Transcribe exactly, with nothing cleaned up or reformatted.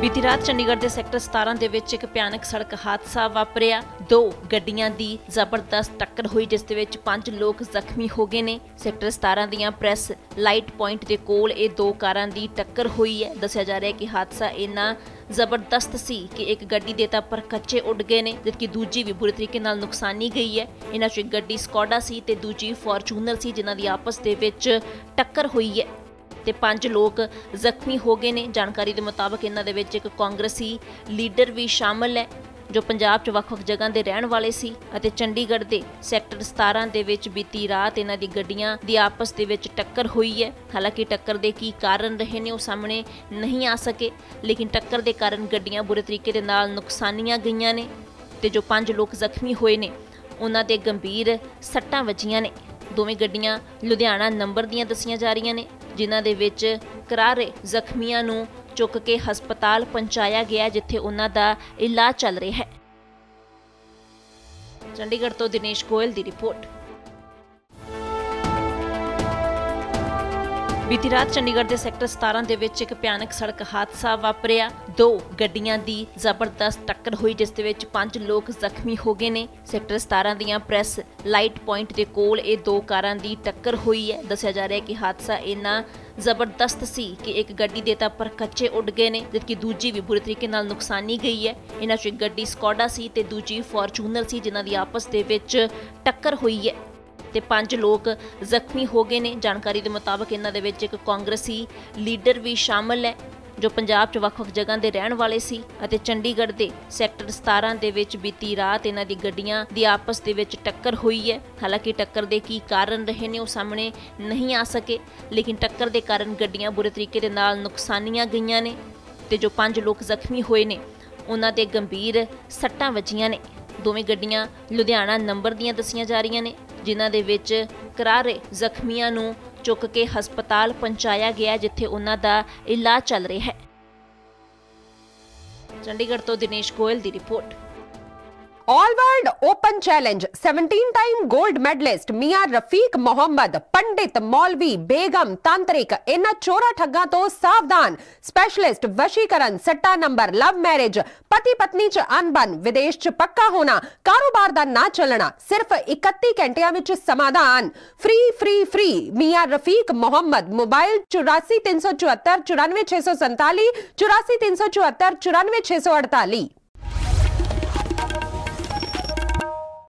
बीती रात चंडीगढ़ के सैक्टर सतारा दे विच एक भयानक सड़क हादसा वापरिया। दो गड्डियां दी जबरदस्त टक्कर हुई जिस दे विच पांच लोग जख्मी हो गए ने। सैक्टर सतारा दियां प्रेस लाइट पॉइंट के कोल ये दो कारां दी टक्कर हुई है। दस्सिया जा रहा है कि हादसा इन्ना जबरदस्त सी कि एक गड्डी दे तां पर कच्चे उड़ गए ने जबकि दूजी भी बुरे तरीके नाल नुकसानी गई है। इन्हां च एक गड्डी स्कॉडा सी ते दूजी फॉर्चूनर सी जिन्हां दी आपस दे विच टक्कर हुई है ते पांच लोग जख्मी हो गए ने। जानकारी के मुताबिक इन्हां दे विच एक कांग्रेसी लीडर भी शामिल है जो पंजाब च वख-वख जगह के रहने वाले सी अते चंडीगढ़ के सैक्टर सतारा दे विच बीती रात इन्हां दी गड्डियां दी आपस दे विच टक्कर हुई है। हालांकि टक्कर के की कारण रहे ने वो सामने नहीं आ सके, लेकिन टक्कर के कारण गड्डियां बुरे तरीके दे नाल नुकसानियां गईयां ने ते जो पांच लोग जख्मी होए ने उन्हां दे गंभीर सट्टां वजियां ने। दोवें गड्डियां लुधियाना नंबर दियां दस्सियां जा रहीआं ने जिन्हां दे विच करारे जख्मियां नूं चुक के हस्पताल पहुंचाया गया जिथे उन्हां दा इलाज चल रहा है। चंडीगढ़ तो दिनेश गोयल दी रिपोर्ट। बीती रात चंडीगढ़ के सैक्टर सतारा दे विच एक भयानक सड़क हादसा वापरिया। दो गड्डियां दी जबरदस्त टक्कर हुई जिस दे विच पांच लोग जख्मी हो गए ने। सैक्टर सतारा दियां प्रेस लाइट पॉइंट के कोल ये दो कारां दी टक्कर हुई है। दस्सिया जा रहा है कि हादसा इन्ना जबरदस्त सी कि एक गड्डी दे तां पर कच्चे उड़ गए ने जबकि दूजी भी बुरे तरीके नाल नुकसानी गई है। इन्हां च एक गड्डी स्कॉडा सी ते दूजी फॉर्चूनर सी जिन्हां दी आपस दे विच टक्कर हुई है ते पांच लोग जख्मी हो गए ने। जानकारी के मुताबिक इन्हां दे विच एक कांग्रेसी लीडर भी शामिल है जो पंजाब च वख-वख जगह के रहने वाले सी अते चंडीगढ़ के सैक्टर सतारा दे विच बीती रात इन्हां दी गड्डियां दी आपस दे विच टक्कर हुई है। हालांकि टक्कर के की कारण रहे ने वो सामने नहीं आ सके, लेकिन टक्कर के कारण गड्डियां बुरे तरीके दे नाल नुकसानियां गईयां ने ते जो पांच लोग जख्मी होए ने उन्हां दे गंभीर सट्टां वजियां ने। दोवें गड्डियां लुधियाना नंबर दियां दस्सियां जा रहीआं ने जिन्हां दे विच करारे जख्मियां नूं चुक के हस्पताल पहुंचाया गया जिथे उन्हां दा इलाज चल रहा है। चंडीगढ़ तो दिनेश गोयल दी report. All world open challenge seventeen time gold medalist मियां रफीक मोहम्मद, पंडित, मौलवी, बेगम, तांत्रिक इन्हां चोरा ठग्गां तो सावधान। स्पेशलिस्ट वशीकरण, सट्टा नंबर, लव मैरिज, पति पत्नी च अनबन, विदेश च पक्का होना, कारोबार दा ना चलना, सिर्फ इकत्ती घंटियां विच समाधान। फ्री फ्री फ्री मियां रफीक मोहम्मद। मोबाइल चौरासी तीन सौ चौहत्तर चौरानवे छे सौ संताली, चौरासी तीन सौ चौहत्तर चौरानवे छे सौ अड़ताली।